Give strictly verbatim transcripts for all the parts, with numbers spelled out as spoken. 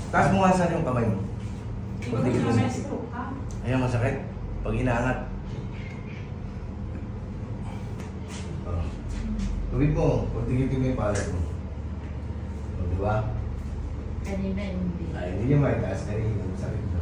Taas mo nga saan yung kamay mo. Ikaw na may stroke ka. Ayan, masakit. Pag inaangat. Oh. Tubig mo. Pag digit mo yung palad mo. O, di ba? Kanina hindi. Ay, hindi niya maitaas. Kanina yung sakit mo.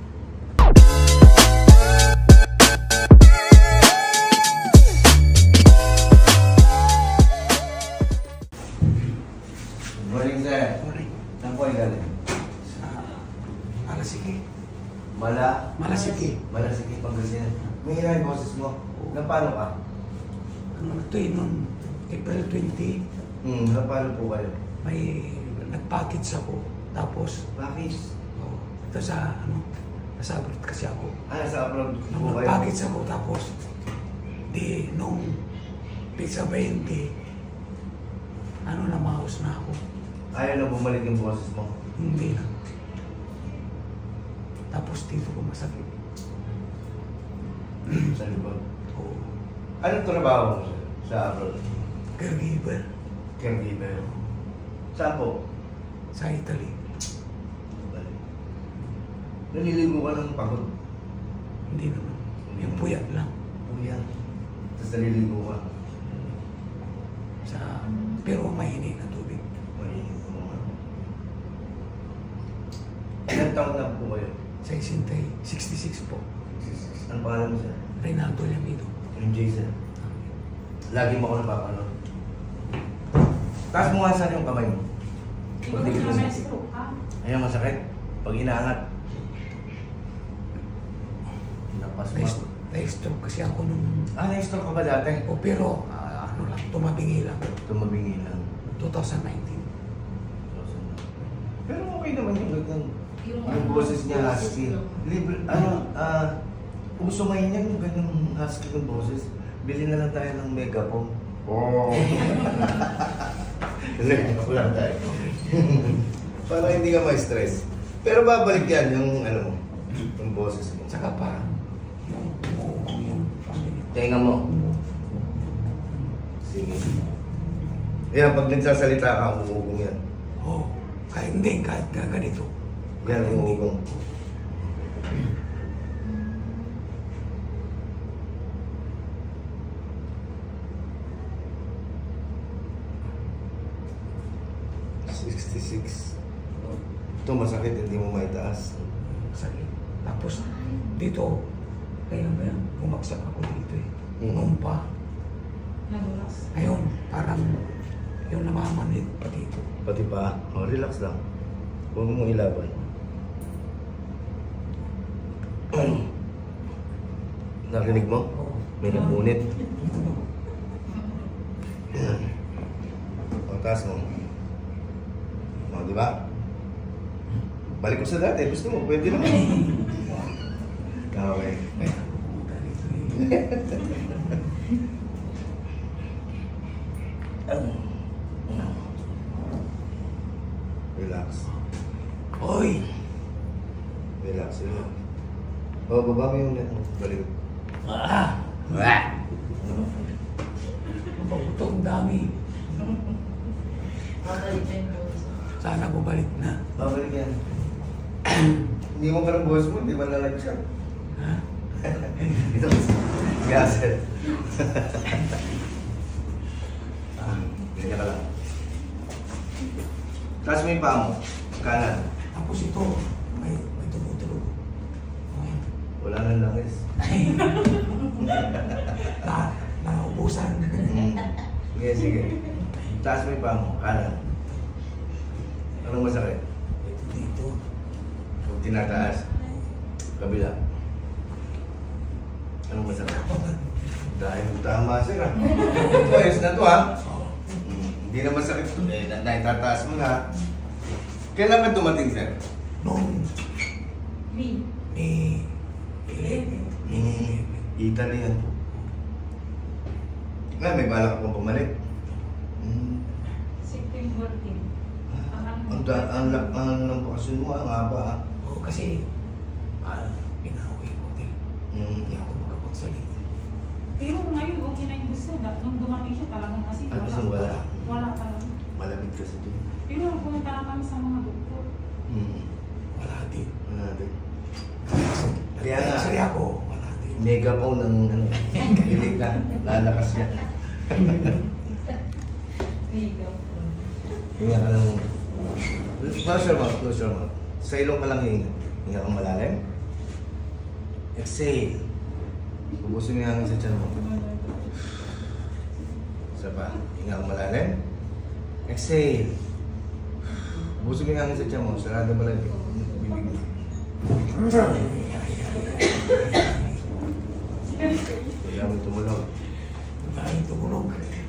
Good morning, sir. Morning. Saan po ay galing? Sa Malasiki. Mala? Malasiki. Malasiki, Pangasinan. May hina yung boses mo. Napano ka? Ano ito eh, noong April twenty, Hmm, napano po kayo? may nag-package ako. Tapos, Bakit? oh, ito sa, ano, nasa abroad kasi ako. Ah, sa upload Nung po kayo? nag-package ako, tapos, di, nung pizza twenty, ano, namaos na ako. Ayaw na bumalik yung boses mo. Hindi na. Tapos dito ko masakit. Sa likod. Oo. Anong trabaho mo sir? Sa abroad? Caregiver. Caregiver. Saan po? Sa Italy. Balik. Naliligo ka ng pagod. Hindi naman. Yung puyat lang. Uyan. Tapos naliligo ka. Sa, pero mahinit na tubig. Mainit mo nga. Ilang taon na po kayo? Sa Isintay, sixty-six po. Ano pangalan mo sir? Renato Lamido. Yung Jason. Lagi mo ako napapanood. Taas mo nga saan yung kamay mo. Ikaw Pag digit mo na may sa- stroke ka. Ayan, masakit. Pag inaangat. Napas mo. Na- Na-stroke kasi ako nung... Ah, na-stroke ka ba dati? O pero, ah, ano lang, tumabingi lang. Tumabingi lang. twenty nineteen. Pero okay naman yung ganyan. Yung Yung ano, boses niya boses husky. lang. Libre, ano, ah, uso ngayon niya yung ganyang husky ng boses. Bili na lang tayo ng megaphone. Oh. Lagyan ko lang tayo. Para hindi ka ma-stress. Pero babalik yan yung ano mo, yung boses mo. Tsaka parang, yung, yung, yung, yung, Tenga mo. Sige. Yan, pag nagsasalita ka, umuugong yan. oh, kahit hindi, kahit ka ganito. Yan, umuugong. sixty-six. Ito masakit, hindi mo maitaas. Sakit. Tapos, dito, kaya ba yan, bumagsak ako dito eh. Mhm. Noon pa. Nadulas. Ngayon, parang yung namamanid pa dito. Pati pa, oh, relax lang. Huwag mo ilaban. Narinig mo? Oo. May napunit. O, taas mo. O, di ba? Balik ko sa dati. Gusto mo, pwede naman. Okay. Kaya pumunta dito eh. Relax. Oy! Relax. Relax. O, baba mo yung net mo. Balik. Ah! Wah! Mababuto ang dami. Babalik na yung boses. Sana bumalik na. Babalik yan. Hindi mo ka ng boss mo, hindi man lalag siya. Ha? Ito. Gasset. Ah, ganyan ka lang. Taas mo yung paa mo. Kanan. Tapos ito, may, may tumutulo. Okay. Wala nang langis. Na, naubusan. Mm. Sige, sige. Taas mo yung paa mo. Kanan. Anong masakit? Ito dito. Huwag tinataas. Kabila. Anong masakit? Dahil tama sir ah. Ito, ayos na to ah. Oh, Mm, Hindi na masakit to. Eh, dahil tataas mo na. Kailan ka dumating sir? nung Me. ni eleven. Mm, Italy yan. Nga, may balak akong bumalik. Mm. September ten. Ang da- ang lak ang ng bakasyon mo, ang haba ah. Oo, kasi ah, pinauwi ko din. Hindi Mm. ako makapagsalita. Pero ngayon, okay na yung gusto. Nung dumating siya, talagang kasi Ah, gusto wala. Wala talaga. Malamig kasi doon. Pero pumunta na kami sa mga doktor. Mm. megaphone ng ano, kilig na, lalakas niya. Hinga ka lang. Close your mouth, close your mouth. Sa ilong ka lang hinga. Hinga kang malalim. Exhale. Ubusin mo yung hangin sa tiyan mo. Isa pa. Hinga kang malalim. Exhale. Ubusin mo yung hangin sa tiyan mo. Sarado mo lang yung bibig mo. Kaya mo tumulog. Kaya tumulog.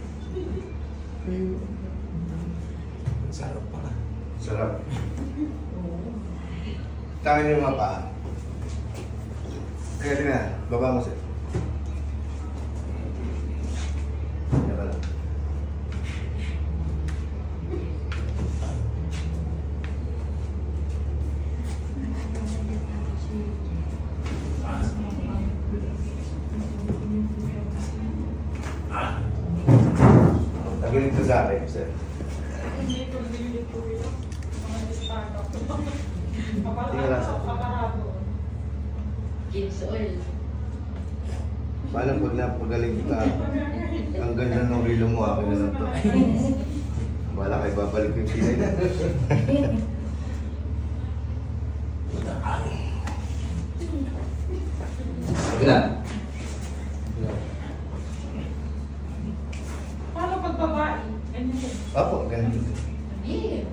Sarap pala. Sarap. Tangin yung mga paa. Kaya din na, baba mo sir. Kaya ka lang. Tagilid ko sa akin, sir. Hindi ko binili po yun. Mga startup. Tingnan lang sa Aparado. Kids oil. Paano pag napagaling ka, ang ganda ng rilo mo, akin na lang to. Wala kayo babalik yung pinay na. Wala. Paano pag babae? Ganyan din. Opo, ganito. Yeah.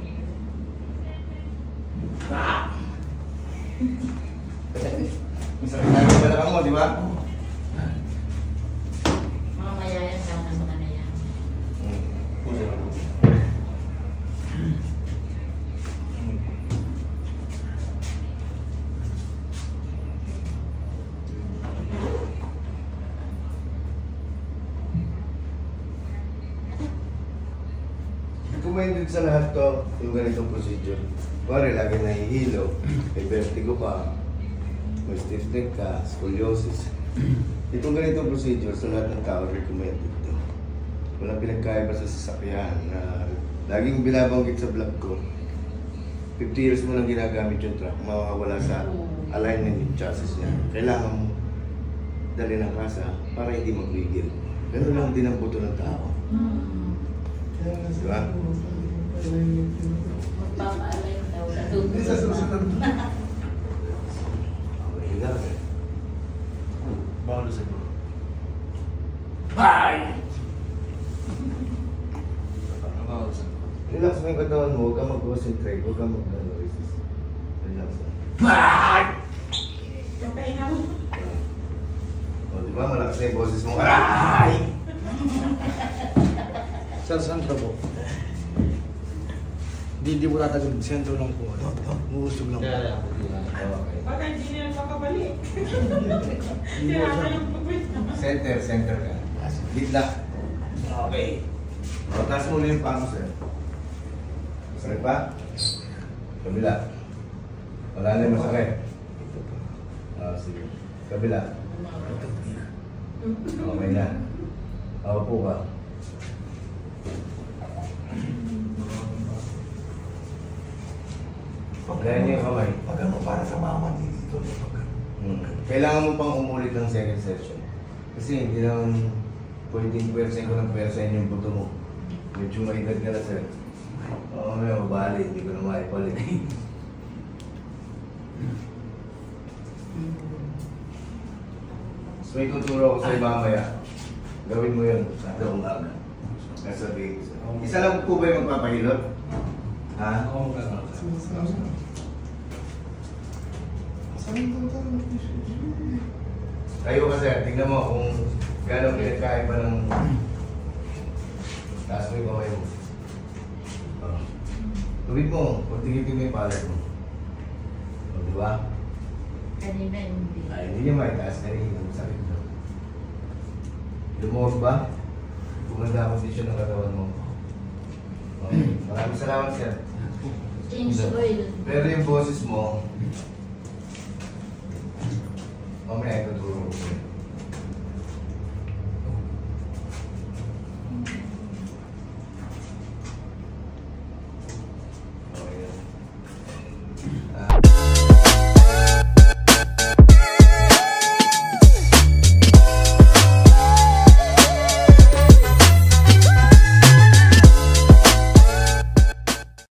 Isang balakang mo, di ba? Mamaya yan sana sa kanaya. Recommended sa lahat to, yung ganitong procedure. Pare, lagi nahihilo, may vertigo ka, may stiff neck ka, scoliosis. Itong ganitong procedure sa lahat ng tao, recommended to. Walang pinagkaiba sa sasakyan na laging binabanggit sa vlog ko. fifty years mo lang ginagamit yung truck, mawawala sa alignment yung chassis niya. Kailangan mo dali ng kasa para hindi magwigil. Ganun lang din ang buto ng tao. Di ba? Magpapaalay daw sa tubig. Hindi sa susunod. Mahiga ka. Bawal sa iyo. Bye! Bawal sa iyo. Relax mo yung katawan mo, huwag kang mag-concentrate, huwag kang mag-resist. Relax lang. Bye! Yung pahinga mo. O, di ba? Malakas na yung boses mo. Bye! Sir, saan ka po? Hindi, hindi mo tatagal. Sentro lang po. Ito, ito. Uusog lang po. Okay. Baka hindi na yan makabalik. Hindi mo Kaya siya. yung pagwit na. Center, center ka. Gitna. Okay. O, taas mo ulit yung paa mo, sir. Sakit pa? Kabila. Wala na yung masakit. Ah, sige. Kabila. Okay na. Ako ka. Gaya niyo yung kamay. Pag ano, para sa mama dito. Pag Hmm. Kailangan mo pang umulit ng second session. Kasi hindi naman pwedeng pwersahin ko ng pwersahin yung buto mo. Medyo maedad ka na, sir. Oo, may mabali. Hindi ko na maipalit. So, may tuturo ako sa'yo mamaya. Gawin mo yun sa umaga. Sasabihin ko sa'yo. Isa lang po ba yung magpapahilot? Ha? Oo, gano'n. Tayo ka, sir. Tingnan mo kung gano'ng pinagkaiba ng taas mo yung kamay mo. Oh. Tubig mo. Kung tigil-tigil mo yung palad mo. O, di ba? Kanina hindi. Ay, hindi niya maitaas na rin yung sakit mo. Lumuhod ba? Kumanda ang kondisyon ng katawan mo. Okay. Maraming salamat, sir. Change oil. Pero yung boses mo, mamaya ituturo